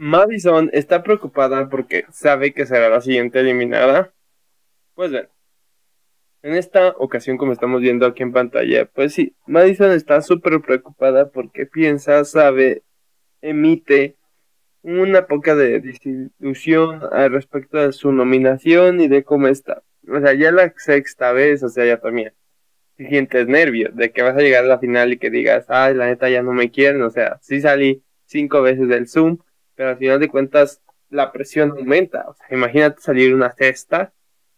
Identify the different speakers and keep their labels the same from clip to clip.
Speaker 1: Madison está preocupada porque sabe que será la siguiente eliminada. Pues bien, en esta ocasión, como estamos viendo aquí en pantalla, pues sí, Madison está súper preocupada porque piensa, sabe, emite una poca de desilusión al respecto de su nominación y de cómo está. O sea, ya la sexta vez, o sea, ya también. Si sientes nervios de que vas a llegar a la final y que digas, ay, la neta ya no me quieren, o sea, sí salí 5 veces del Zoom, pero al final de cuentas la presión aumenta. O sea, imagínate salir una sexta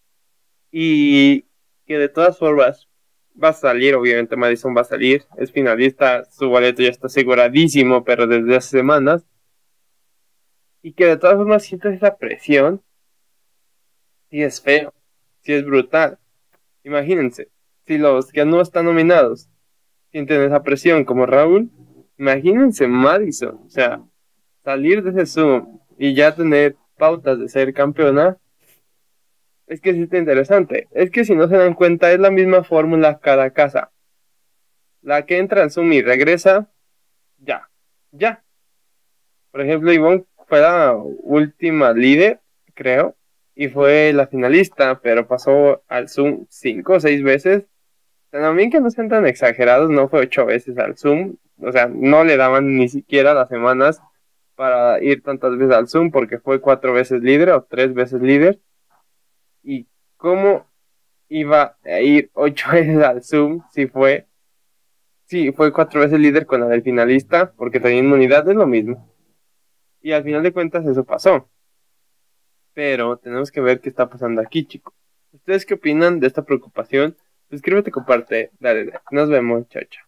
Speaker 1: y que de todas formas va a salir, obviamente Madison va a salir, es finalista, su boleto ya está aseguradísimo, pero desde hace semanas, y que de todas formas sientes esa presión, sí es feo, sí es brutal. Imagínense, si los que no están nominados sienten esa presión como Raúl, imagínense Madison, o sea, salir de ese Zoom y ya tener pautas de ser campeona, es que sí está interesante. Es que si no se dan cuenta, es la misma fórmula cada casa. La que entra en Zoom y regresa, ya, ya. Por ejemplo, Ivonne fue la última líder, creo, y fue la finalista, pero pasó al Zoom 5 o 6 veces. También que no sean tan exagerados, no fue 8 veces al Zoom, o sea, no le daban ni siquiera las semanas para ir tantas veces al Zoom porque fue 4 veces líder o 3 veces líder. ¿Y cómo iba a ir 8 veces al Zoom si fue, sí, fue 4 veces líder con la del finalista porque tenía inmunidad, es lo mismo. Y al final de cuentas eso pasó. Pero tenemos que ver qué está pasando aquí, chicos. ¿Ustedes qué opinan de esta preocupación? Suscríbete, comparte, dale, dale. Nos vemos, chao, chao.